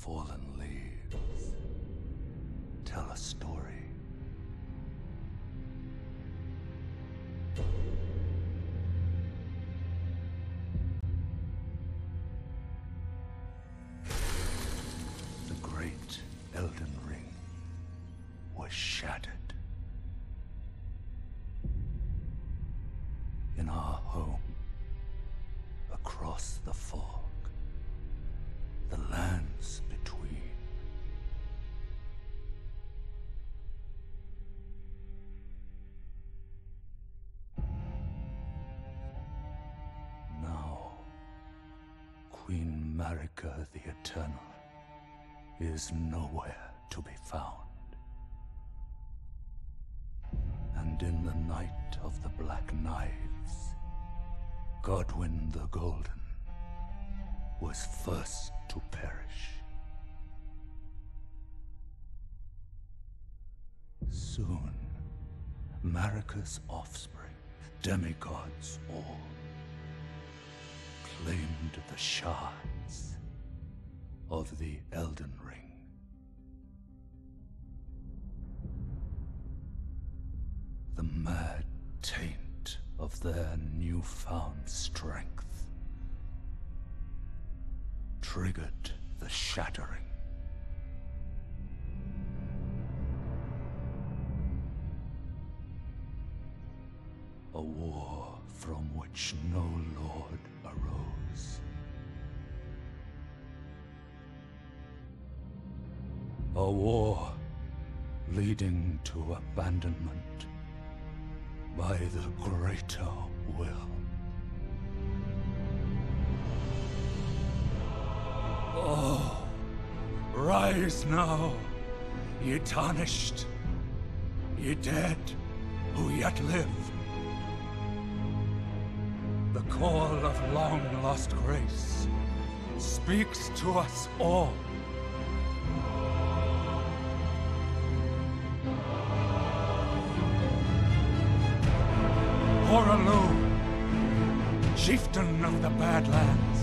fallen leaves tell a story. The great Elden Ring was shattered. In our home, across the fog, the lands between. Now, Queen Marika the Eternal is nowhere to be found. And in the night of the Black Knives, Godwyn the Golden was first to perish. Soon, Marika's offspring, demigods all, claimed the shards of the Elden Ring. The mad taint of their newfound strength triggered the shattering. A war from which no lord arose. A war leading to abandonment by the greater will. Oh, rise now, ye tarnished, ye dead who yet live. The call of long-lost grace speaks to us all. Horalu, chieftain of the Badlands,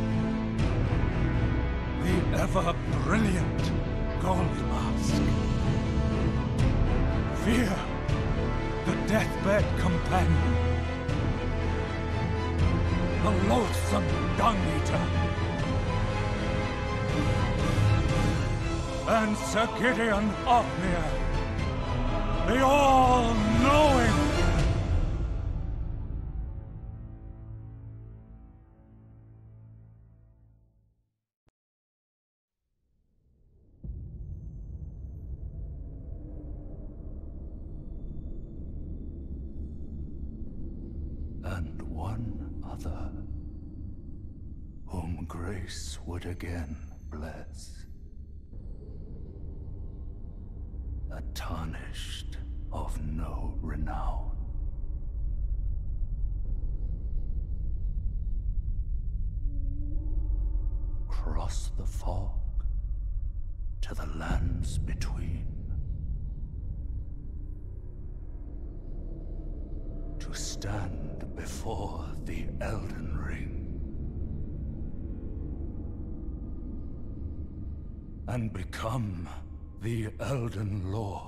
the ever-brilliant Gold Mask. Fear, the deathbed companion, the loathsome Dung-Eater, and Sir Gideon Ofnir, the all-knowing. And one other, whom grace would again bless. A tarnished of no renown. Cross the fog to the lands between. To stand before the Elden Ring and become the Elden Lord.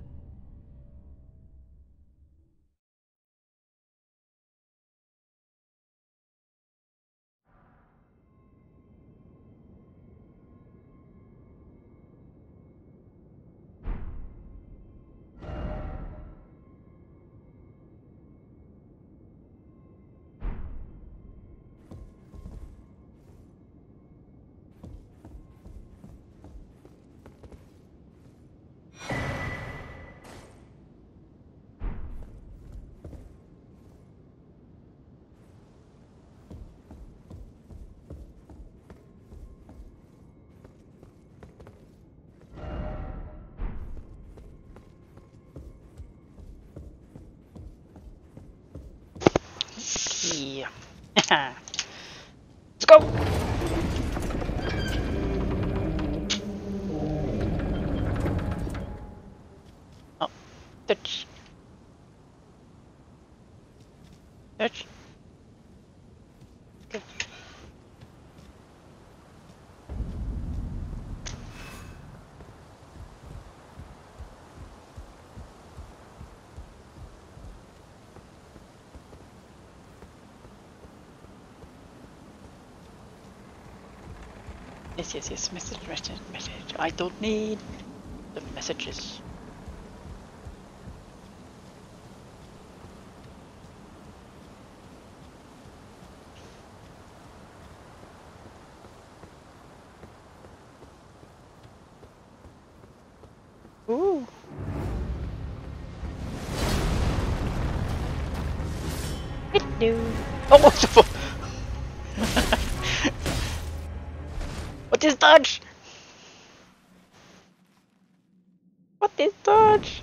Yeah. Let's go! Oh, touch. Touch. Okay. Yes, yes, yes. Message, message, message. I don't need the messages. Ooh. Hello. Oh, what the fuck? What is dodge? What is dodge?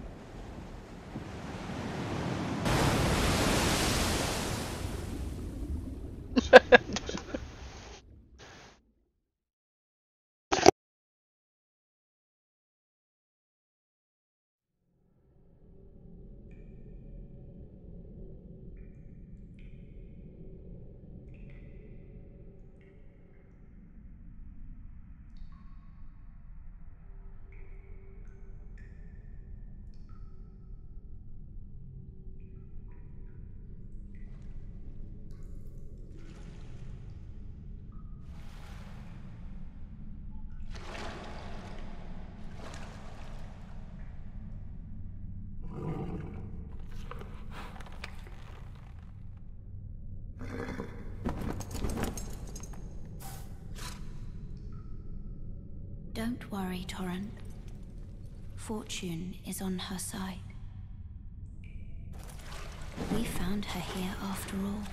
Don't worry, Torrent. Fortune is on her side. We found her here after all.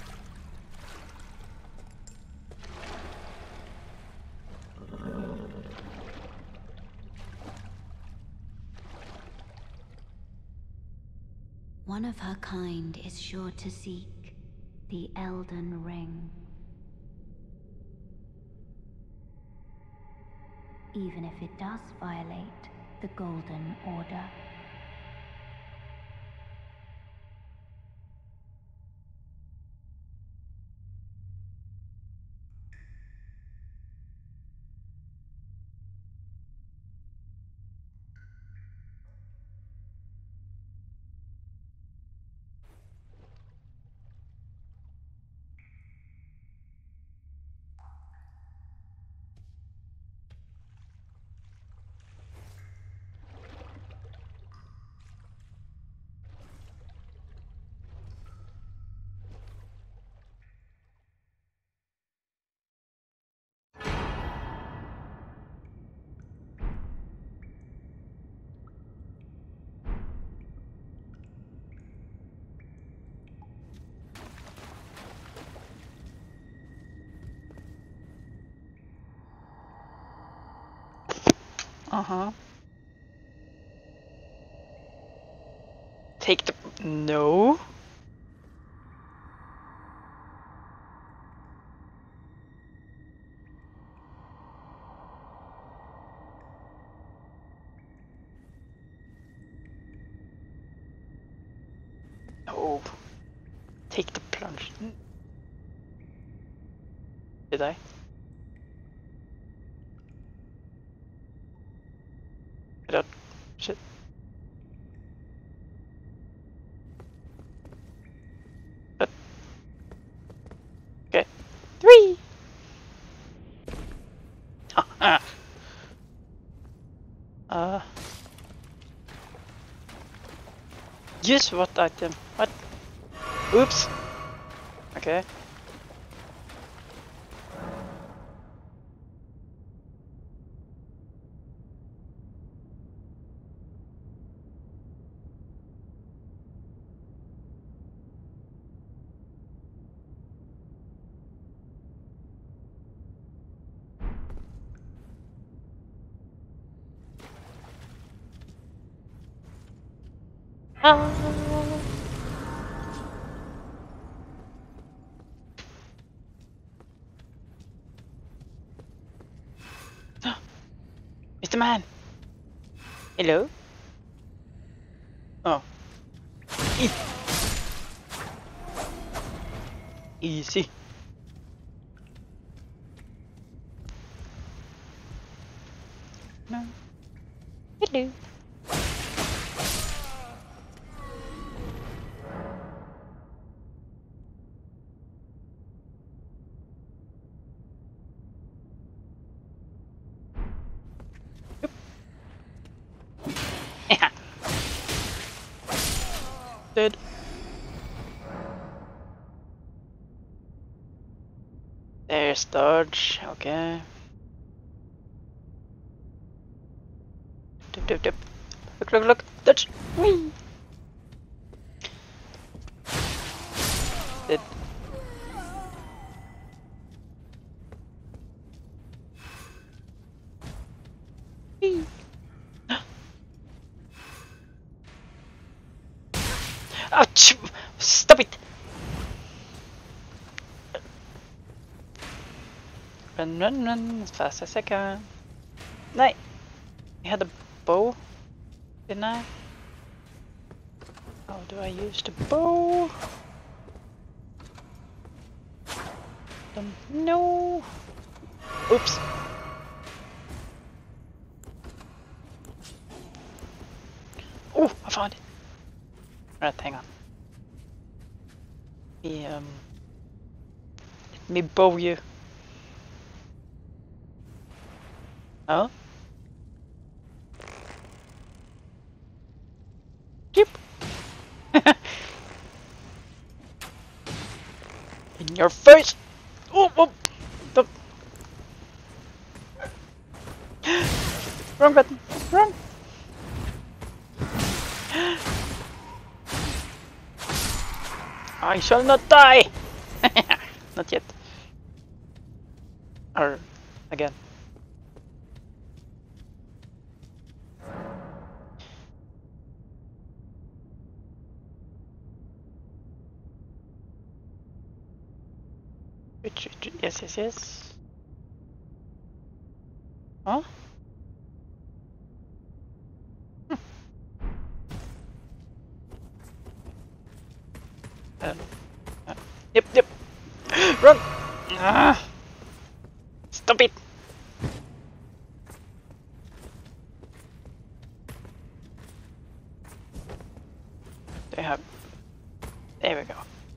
One of her kind is sure to seek the Elden Ring. Even if it does violate the Golden Order. Uh-huh. Take the... No. No. Take the plunge. Did I? I don't... Shit. But... Okay. 3! Ah, ah. Use what item? What? Oops. Okay. Ah. Mr. Man. Hello? Oh. E Easy. No. Hello. Dead. There's dodge. Okay. Dip, dip, dip. Look, look, look. Dodge. Whee! Dead. Whee! Ouch! Stop it! Run, run, run as fast as I can. No! I had a bow, didn't I? How do I use the bow? No! Oops! Oh, I found it! Right, hang on. Let me bow you. Oh? Yep. In your face! Oh, oh! Stop. Wrong button! Wrong! I shall not die! Not yet. Or again. Yes, yes, yes. Huh? Yep, yep. Run! Ah! Stop it! They have. There we go.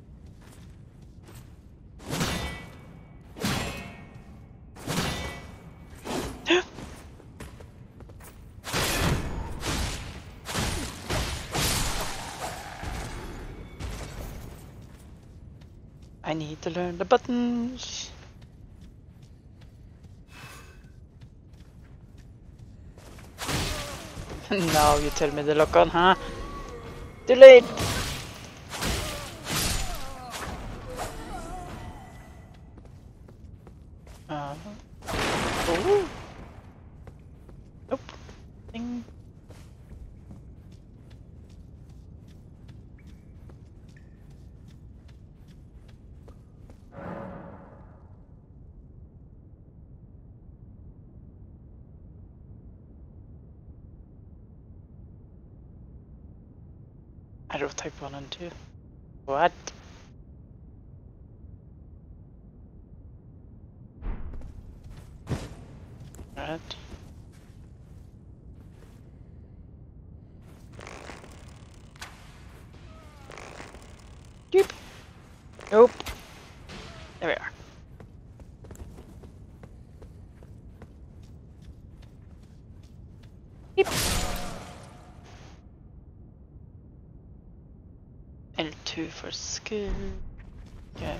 I need to learn the buttons. Now you tell me the lock on, huh? Too late! Oh. Nope. Ding. I wrote type 1 and 2. What? Right. Yep. Nope. There we are. Yep. L2 for skill. Okay.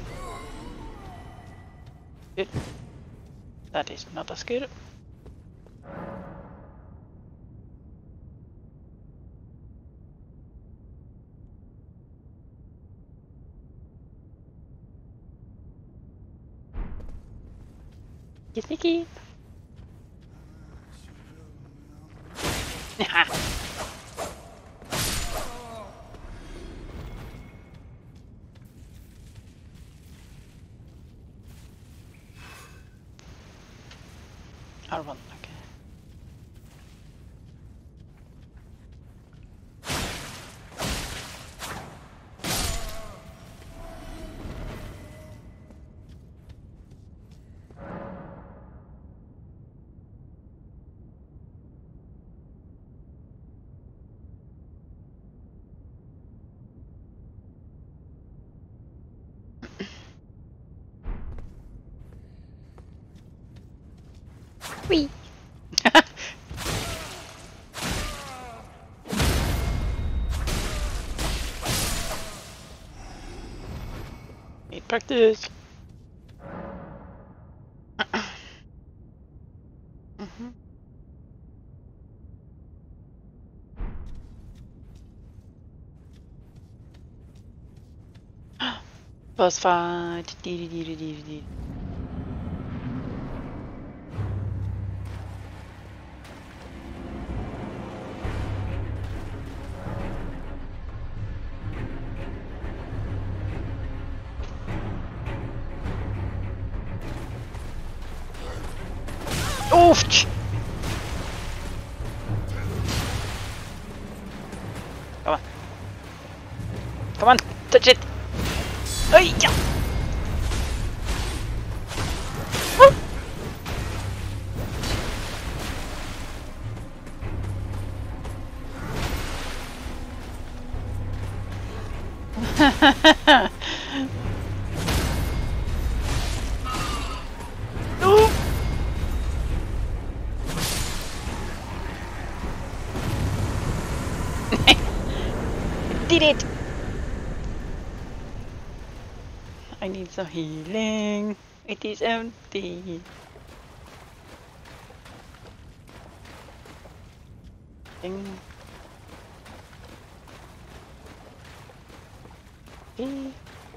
Good. That is not a skill. Sneaky. R1, okay. Wee. Practice. Mhm. Boss fight. Oof! Come on. Come on, touch it! Hey, yeah. No. Did it! I need some healing. It is empty. Ding. Ding.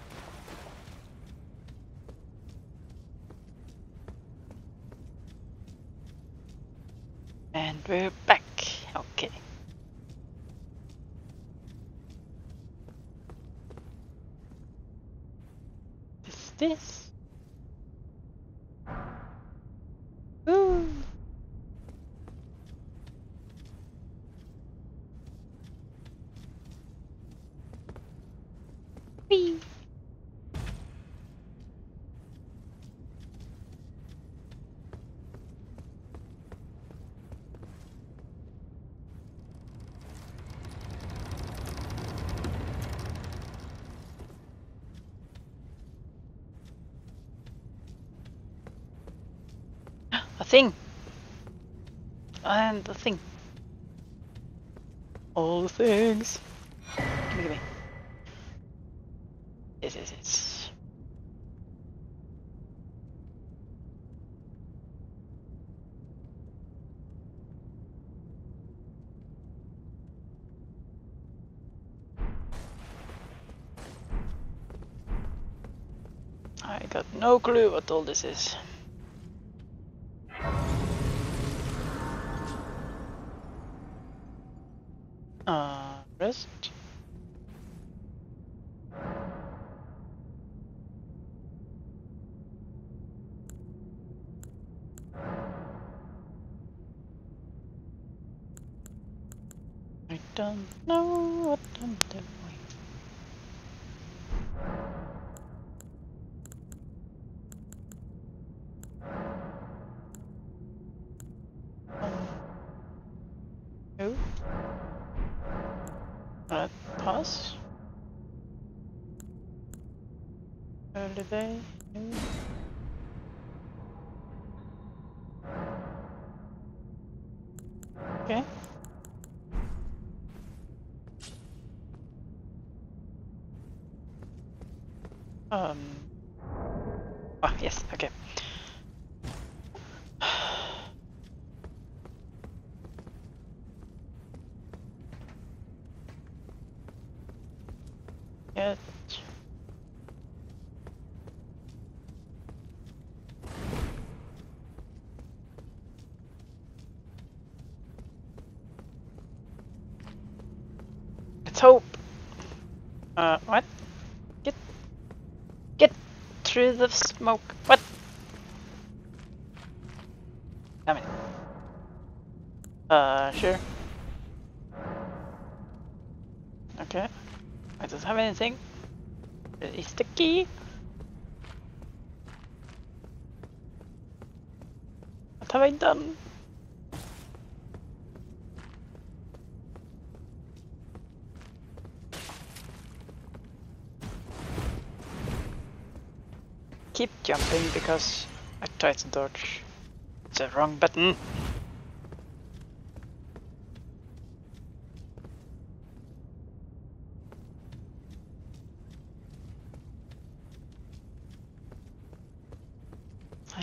And we're back. Okay. Is this? Ooh. Whee. A thing. And the thing. All the things. Give me. Yes. I got no clue what all this is. Rest. I don't know what I'm doing. No. Pause. Early day. No. Okay. Oh, yes, okay. Get. Let's hope. What? Get through the smoke. What? Damn it. Sure. Okay. I don't have anything. It's the key. What have I done? Keep jumping because I tried to dodge the wrong button.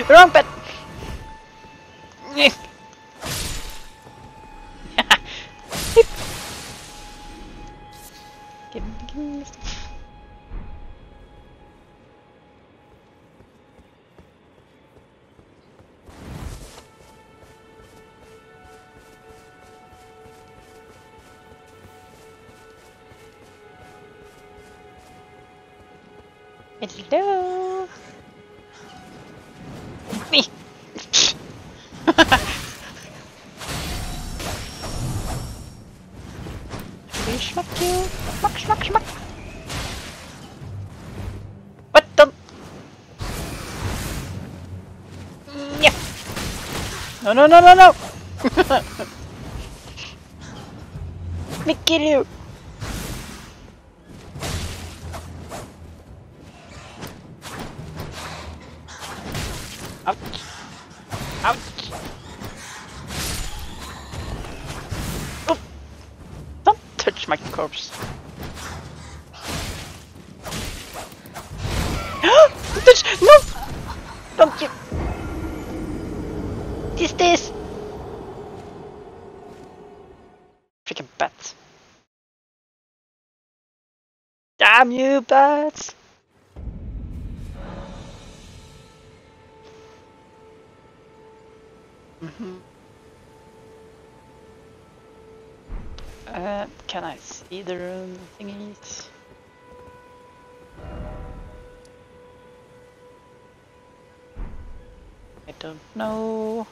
Wrong pet! Give me stuff. Hello. Me. Schmack you. Schmack, schmack, schmack. What the? Yeah. No, no, no, no, no. Let me kill you. Ouch. Ouch. Oh. Don't touch my corpse. Don't touch. No! Don't you. Is this? Freaking bats. Damn you, bats! Can I see the room thingies? I don't know.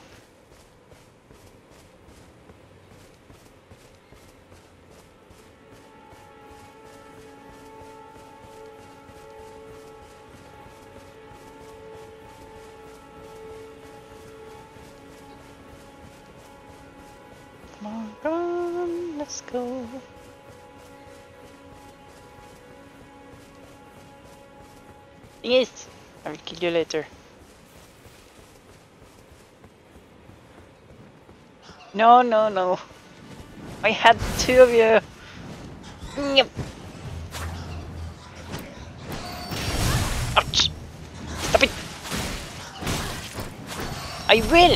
Come on, let's go. Yes, I will kill you later. No, no, no. I had two of you. Yep. Ouch. Stop it. I will.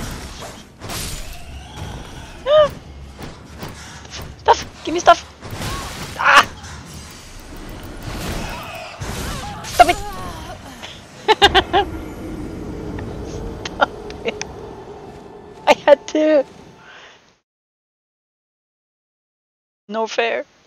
Stuff. Give me stuff. Ah. Stop it. Stop it. I had to. No fair.